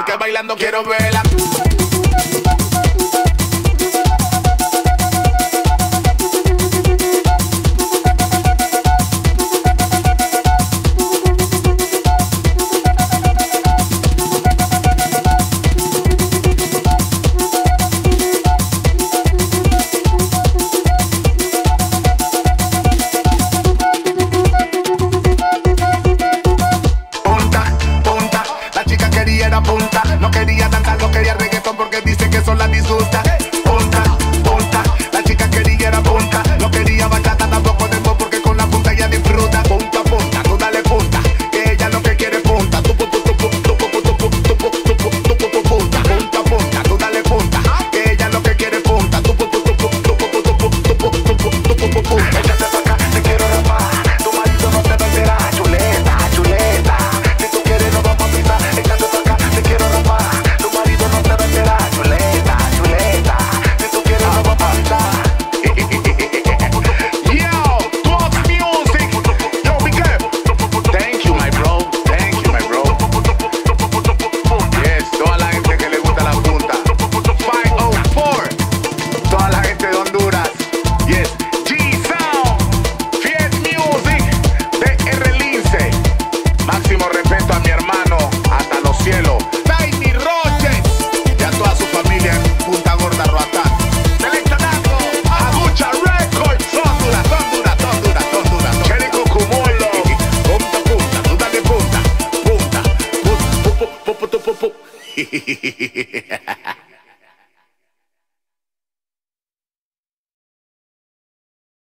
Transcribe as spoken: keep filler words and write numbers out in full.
porque bailando quiero verla. Punta, no quería danzar, no quería reggaetón porque dice que eso la disgusta. Punta, punta, la chica quería era punta, no quería bachata tampoco dembow porque con la punta ella disfruta. Punta, punta, tú dale punta, que ella lo que quiere punta. Tu, pu, pu, tu, pu, tu, pu, tu, pu, tu, pu, tu, pu, tu, pu, tu, punta, punta, punta, tú dale punta, que ella lo que quiere punta. Tu, pu, tu, tu, pu, tu, pu, tu, pu, tu, pu, tu, pu, tu, pu, punta. Échate pa' acá, te quiero rapar, tu marido no te venderá. Chuleta, chuleta, si tú quieres no vamos a pisar. Échate pa' acá, te quiero rapar. Máximo respeto a mi hermano hasta los cielos, Tiny Roches, y a toda su familia en Punta Gorda, Roatán. Selecta Daco, Agucha Records, son duras, son duras, son duras, son duras. Cherico Cumulo, punta, punta, tú dale punta, punta, punta, punta, punta, punta, punta.